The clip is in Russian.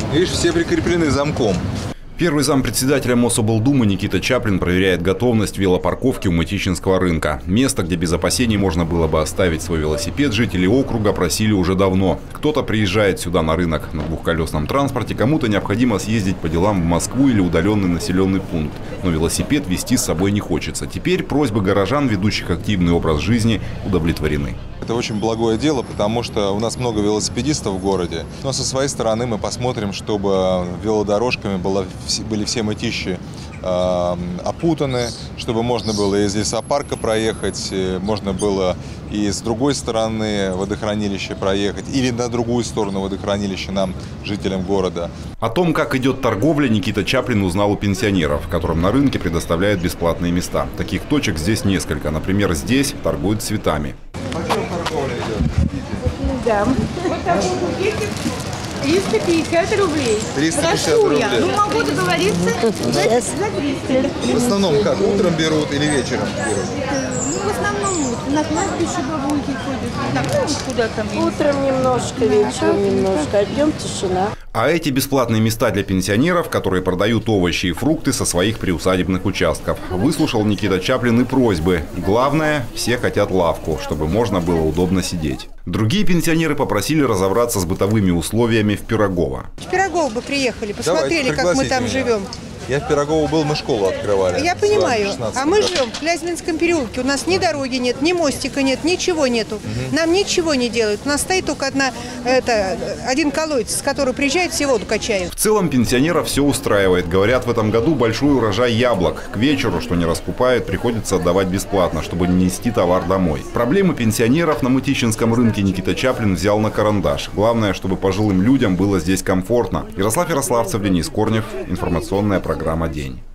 Видишь, все прикреплены замком. Первый зампредседателя Мособлдумы Никита Чаплин проверяет готовность велопарковки у Мытищинского рынка. Место, где без опасений можно было бы оставить свой велосипед, жители округа просили уже давно. Кто-то приезжает сюда на рынок на двухколесном транспорте, кому-то необходимо съездить по делам в Москву или удаленный населенный пункт. Но велосипед везти с собой не хочется. Теперь просьбы горожан, ведущих активный образ жизни, удовлетворены. Это очень благое дело, потому что у нас много велосипедистов в городе. Но со своей стороны мы посмотрим, чтобы велодорожками были все Мытищи опутаны, чтобы можно было из лесопарка проехать, можно было и с другой стороны водохранилища проехать, или на другую сторону водохранилища нам, жителям города. О том, как идет торговля, Никита Чаплин узнал у пенсионеров, которым на рынке предоставляют бесплатные места. Таких точек здесь несколько. Например, здесь торгуют цветами. Да. Вот такой букетик 350 рублей. 350 рублей. Ну, могу договориться за 300. В основном как? Утром берут или вечером берут? Ну, в основном на кладбище бабульки ходят. Куда там? Утром немножко, вечером немножко. Днем тишина. А эти бесплатные места для пенсионеров, которые продают овощи и фрукты со своих приусадебных участков. Выслушал Никита Чаплин и просьбы. Главное, все хотят лавку, чтобы можно было удобно сидеть. Другие пенсионеры попросили разобраться с бытовыми условиями в Пирогово. В Пирогово бы приехали, посмотрели, как мы там живем. Я в Пирогово был, мы школу открывали. Я понимаю, а мы живем в Клязьминском переулке. У нас ни дороги нет, ни мостика нет, ничего нету. Нам ничего не делают. У нас стоит только один колодец, с которого приезжают, все воду качают. В целом пенсионеров все устраивает. Говорят, в этом году большой урожай яблок. К вечеру, что не раскупают, приходится отдавать бесплатно, чтобы не нести товар домой. Проблемы пенсионеров на Мытищинском рынке Никита Чаплин взял на карандаш. Главное, чтобы пожилым людям было здесь комфортно. Ярослав Ярославцев, Денис Корнев. Информационная программа «День».